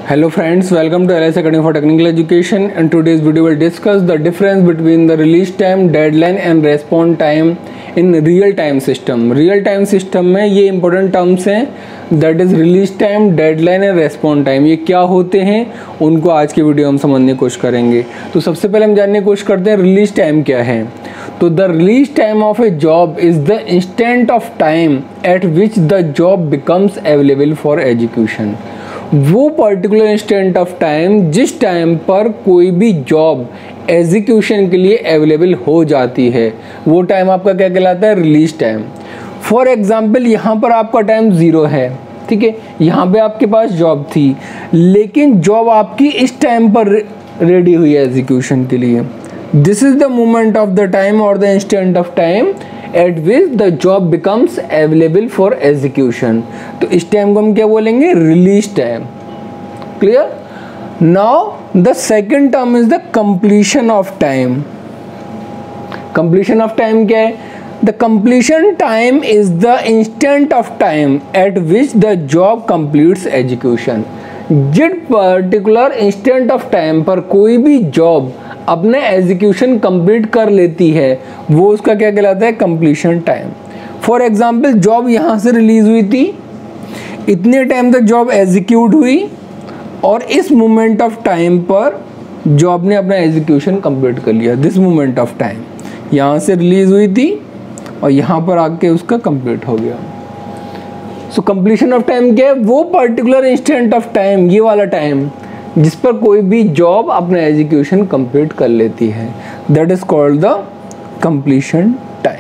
Hello friends, welcome to LS Academy for Technical Education, and today's video will discuss the difference between the release time, deadline and response time in real time system. Real time system में ये important terms हैं, that is release time, deadline and response time. ये क्या होते हैं उनको आज की वीडियो हम समझने की कोशिश करेंगे। तो सबसे पहले हम जानने की कोशिश करते हैं रिलीज टाइम क्या है। तो the release time of a job is the instant of time at which the job becomes available for education. वो पर्टिकुलर इंस्टेंट ऑफ टाइम जिस टाइम पर कोई भी जॉब एग्जीक्यूशन के लिए अवेलेबल हो जाती है, वो टाइम आपका क्या कहलाता है? Release time. फॉर एग्जांपल यहाँ पर आपका टाइम 0 है, ठीक है, यहाँ पे आपके पास जॉब थी, लेकिन जॉब आपकी इस टाइम पर रेडी हुई है एग्जीक्यूशन के लिए। This is the moment of the time और the instant of time at which the job becomes available for execution. तो इस टाइम को हम क्या बोलेंगे? Release time. Clear? Now the second term is the completion of time. Completion of time क्या है? The completion time is the instant of time at which the job completes execution. जिस particular instant of time पर कोई भी job अपने execution complete कर लेती है, वो उसका क्या कहलाता है? Completion time. For example job यहाँ से रिलीज हुई थी, इतने टाइम तक जॉब एग्जीक्यूट हुई और इस मोमेंट ऑफ टाइम पर जॉब ने अपना एग्जीक्यूशन कंप्लीट कर लिया। दिस मोमेंट ऑफ टाइम यहाँ से रिलीज हुई थी और यहाँ पर आके उसका कंप्लीट हो गया। सो कंप्लीशन ऑफ टाइम क्या है? वो पर्टिकुलर इंस्टेंट ऑफ टाइम, ये वाला टाइम जिस पर कोई भी जॉब अपना एग्जीक्यूशन कंप्लीट कर लेती है, that is called the completion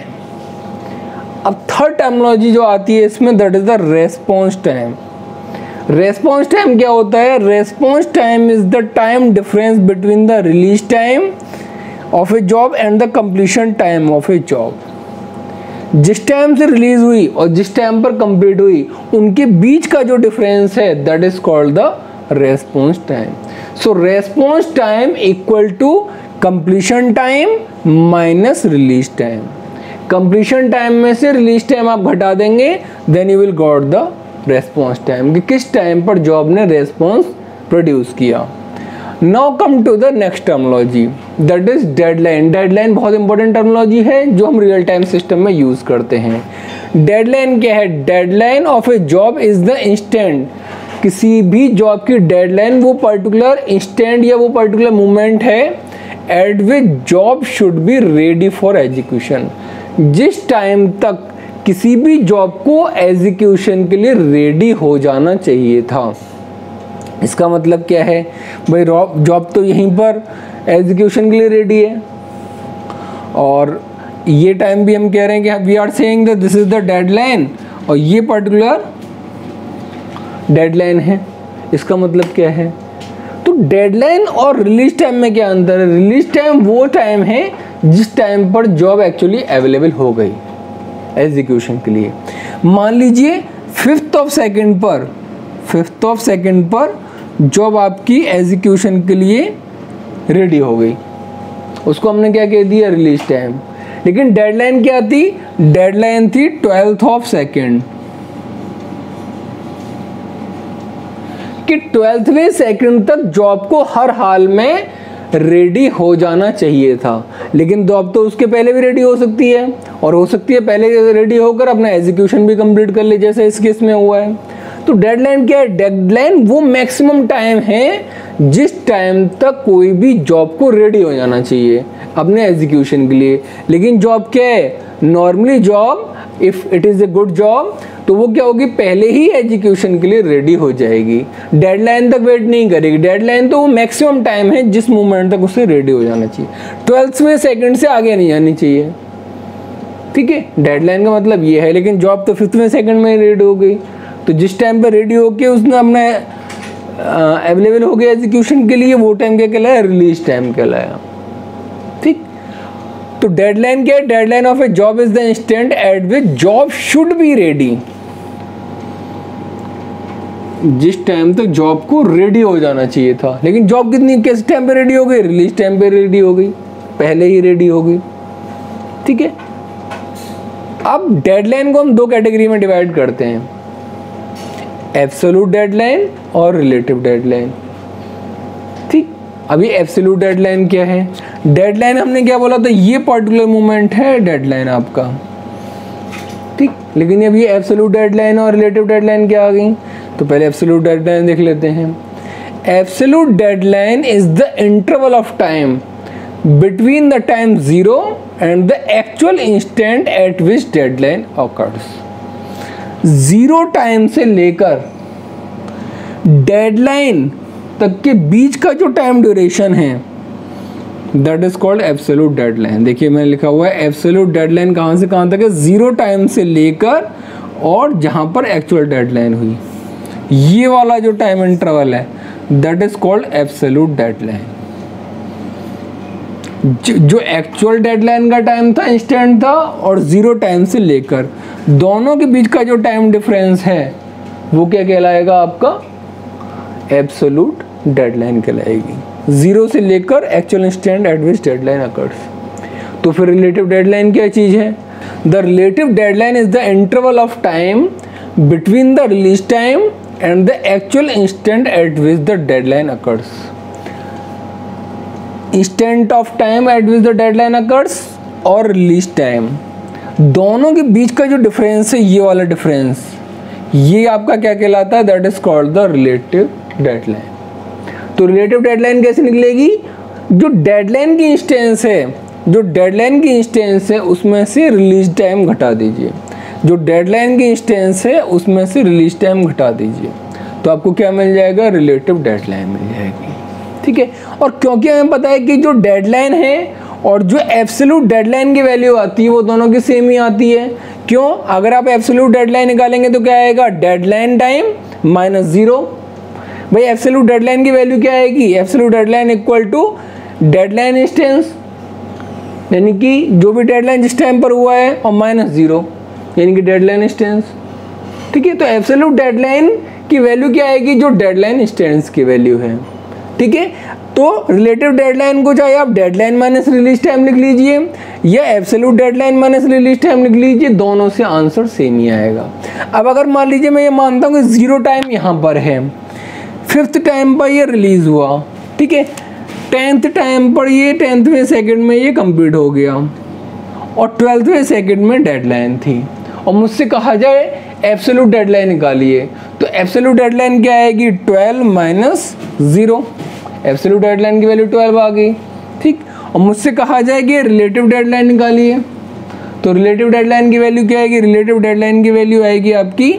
time. अब थर्ड टर्मिनोलॉजी जो आती है इसमें, that is the response time. Response time क्या होता है? Response time is the time difference between the release time of a job and the completion time of a job. जिस time से रिलीज हुई और जिस टाइम पर कंप्लीट हुई, उनके बीच का जो डिफरेंस है, that is called the response time. So response time equal to completion time minus release time. Completion time में से रिलीज टाइम आप घटा देंगे, then you will got the response time, कि किस टाइम पर जॉब ने रेस्पॉन्स प्रोड्यूस किया। Now come to the next terminology, that is deadline. Deadline बहुत इंपॉर्टेंट टर्मिनोलॉजी है जो हम रियल टाइम सिस्टम में यूज करते हैं। डेडलाइन क्या है? Deadline of a job is the instant. किसी भी जॉब की डेडलाइन वो पर्टिकुलर इंस्टेंट या वो पर्टिकुलर मोमेंट है at which job should be ready for execution. जिस टाइम तक किसी भी जॉब को एग्जीक्यूशन के लिए रेडी हो जाना चाहिए था। इसका मतलब क्या है भाई? जॉब तो यहीं पर एग्जीक्यूशन के लिए रेडी है और ये टाइम भी हम कह रहे हैं कि we are saying that this is the deadline और ये पर्टिकुलर डेडलाइन है। इसका मतलब क्या है? तो डेडलाइन और रिलीज टाइम में क्या अंतर है? रिलीज टाइम वो टाइम है जिस टाइम पर जॉब एक्चुअली अवेलेबल हो गई एग्जीक्यूशन के लिए। मान लीजिए 5th ऑफ सेकेंड पर जॉब आपकी एग्जीक्यूशन के लिए रेडी हो गई, उसको हमने क्या कह दिया? Release time. लेकिन डेडलाइन क्या थी? डेडलाइन थी 12th ऑफ सेकेंड, कि 12वें सेकंड तक जॉब को हर हाल में रेडी हो जाना चाहिए था। लेकिन जॉब तो उसके पहले भी रेडी हो सकती है और हो सकती है पहले रेडी होकर अपना एग्जीक्यूशन भी कंप्लीट कर ले, जैसे इस केस में हुआ है। तो डेडलाइन क्या है? डेडलाइन वो मैक्सिमम टाइम है जिस टाइम तक कोई भी जॉब को रेडी हो जाना चाहिए अपने एग्जीक्यूशन के लिए। लेकिन जॉब क्या है? Normally job if it is a good job तो वो क्या होगी? पहले ही एग्जीक्यूशन के लिए रेडी हो जाएगी, डेडलाइन तक वेट नहीं करेगी। डेडलाइन तो वो मैक्सिमम टाइम है जिस मोमेंट तक उसे रेडी हो जाना चाहिए, 12वें सेकंड से आगे नहीं जानी चाहिए। ठीक है, डेडलाइन का मतलब ये है। लेकिन जॉब तो 5वें सेकंड में रेडी हो गई, तो जिस टाइम पर रेडी होके उसने अपना अवेलेबल हो गया एग्जीक्यूशन के लिए, वो टाइम क्या कहलाया? रिलीज टाइम कहलाया। ठीक, तो डेडलाइन क्या है? Deadline of a job is the instant at which job should be ready. जिस टाइम तक जॉब को रेडी हो जाना चाहिए था, लेकिन जॉब किस टाइम पे रेडी हो गई? रिलीज टाइम पे रेडी हो गई, पहले ही रेडी हो गई। ठीक है, अब डेडलाइन को हम दो कैटेगरी में डिवाइड करते हैं। एब्सोल्यूट डेडलाइन और रिलेटिव डेडलाइन। ठीक, अभी एब्सोल्यूट डेडलाइन क्या है? डेडलाइन हमने क्या बोला था, ये पर्टिकुलर मोमेंट है डेडलाइन आपका। ठीक, लेकिन अब ये एब्सोल्यूट डेडलाइन और रिलेटिव डेडलाइन क्या आ गई? तो पहले एब्सोल्यूट डेडलाइन देख लेते हैं। Absolute deadline is the interval of time between the time 0 and the actual instant at which deadline occurs. 0 time से लेकर डेडलाइन तक के बीच का जो टाइम ड्यूरेशन है that is called absolute deadline. देखिए मैंने लिखा हुआ है एब्सोल्यूट डेडलाइन कहाँ से कहाँ तक है? 0 टाइम से लेकर और जहाँ पर एक्चुअल डेडलाइन हुई, ये वाला जो टाइम इंटरवल है that is called absolute deadline. जो एक्चुअल डेडलाइन का टाइम था, इंस्टेंट था, और 0 टाइम से लेकर दोनों के बीच का जो टाइम डिफरेंस है वो क्या कहलाएगा? आपका एब्सोल्यूट डेडलाइन कहलाएगी। 0 से लेकर actual instant at which deadline occurs. तो फिर रिलेटिव डेडलाइन क्या चीज़ है? The relative deadline is the interval of time between the release time and the actual instant at which the deadline occurs. Instant of time at which the deadline occurs और release time, दोनों के बीच का जो difference है, ये वाला difference, ये आपका क्या कहलाता है? That is called the relative deadline. तो रिलेटिव डेडलाइन कैसे निकलेगी? जो डेडलाइन की इंस्टेंस है, जो डेडलाइन की इंस्टेंस है उसमें से रिलीज टाइम घटा दीजिए। जो डेडलाइन की इंस्टेंस है उसमें से रिलीज टाइम घटा दीजिए, तो आपको क्या मिल जाएगा? रिलेटिव डेडलाइन मिल जाएगी। ठीक है, और क्योंकि हमें पता है कि जो डेडलाइन है और जो एब्सोल्यूट डेडलाइन की वैल्यू आती है वो दोनों की सेम ही आती है। क्यों? अगर आप एब्सोल्यूट डेडलाइन निकालेंगे तो क्या आएगा? Deadline time minus 0। भाई एब्सोल्यूट डेडलाइन की वैल्यू क्या आएगी? Absolute deadline equal to deadline instance, यानी कि जो भी डेडलाइन जिस टाइम पर हुआ है, और माइनस 0 यानी कि डेडलाइन इंस्टेंस। ठीक है, तो एब्सोल्यूट डेडलाइन की वैल्यू क्या आएगी? जो डेडलाइन इंस्टेंस की वैल्यू है। ठीक है, तो रिलेटिव डेडलाइन को चाहे आप डेडलाइन माइनस रिलीज टाइम लिख लीजिए या absolute deadline minus release time लिख लीजिए, दोनों से आंसर सेम ही आएगा। अब अगर मान लीजिए मैं ये मानता हूँ कि 0 टाइम यहाँ पर है, 5th टाइम पर ये रिलीज हुआ, ठीक है, 10th टाइम पर ये 10वें सेकंड में ये कंप्लीट हो गया, और 12वें सेकंड में डेडलाइन थी, और मुझसे कहा जाए एब्सोल्यूट डेडलाइन निकालिए, तो एब्सोल्यूट डेडलाइन क्या आएगी? 12 माइनस 0। एब्सोल्यूट डेडलाइन की वैल्यू 12 आ गई। ठीक, और मुझसे कहा जाए कि रिलेटिव डेडलाइन निकालिए, तो रिलेटिव डेडलाइन की वैल्यू क्या आएगी? रिलेटिव डेडलाइन की वैल्यू आएगी आपकी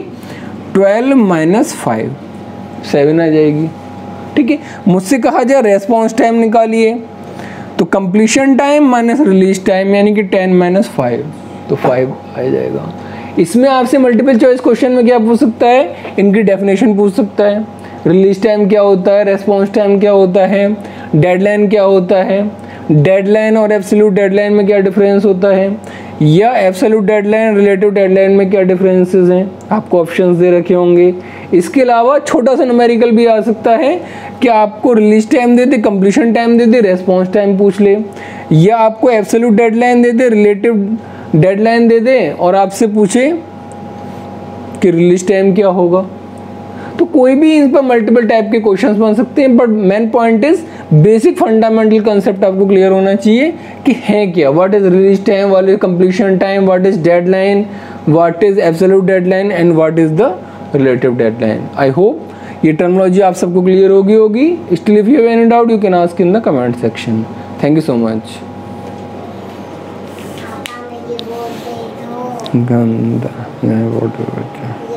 12 माइनस 5, 7 आ जाएगी। ठीक है, मुझसे कहा जाए रेस्पॉन्स टाइम निकालिए, तो completion time minus release time यानी कि 10 माइनस 5, तो 5 आ जाएगा। इसमें आपसे मल्टीपल चॉइस क्वेश्चन में क्या पूछ सकता है? इनकी डेफिनेशन पूछ सकता है। रिलीज टाइम क्या होता है, रेस्पॉन्स टाइम क्या होता है, डेडलाइन क्या होता है, डेडलाइन और एब्सोल्यूट डेडलाइन में क्या डिफरेंस होता है, या एब्सोल्यूट डेडलाइन रिलेटिव डेडलाइन में क्या डिफरेंसेस हैं, आपको ऑप्शंस दे रखे होंगे। इसके अलावा छोटा सा न्यूमेरिकल भी आ सकता है कि आपको रिलीज टाइम दे दे, कंप्लीशन टाइम दे दे, रेस्पॉन्स टाइम पूछ ले, या आपको एब्सोल्यूट डेडलाइन दे दे, रिलेटिव डेडलाइन दे दे और आपसे पूछे कि रिलीज टाइम क्या होगा। तो कोई भी इन पर मल्टीपल टाइप के क्वेश्चंस बन सकते हैं, but main point is basic fundamental concept आपको क्लियर होना चाहिए कि है क्या, what is release time, what is completion time, what is deadline, what is absolute deadline and what is the relative deadline. I hope ये terminology आप सबको clear होगी। Still if you have any doubt you can ask in the comment section. Thank you so much. गंदा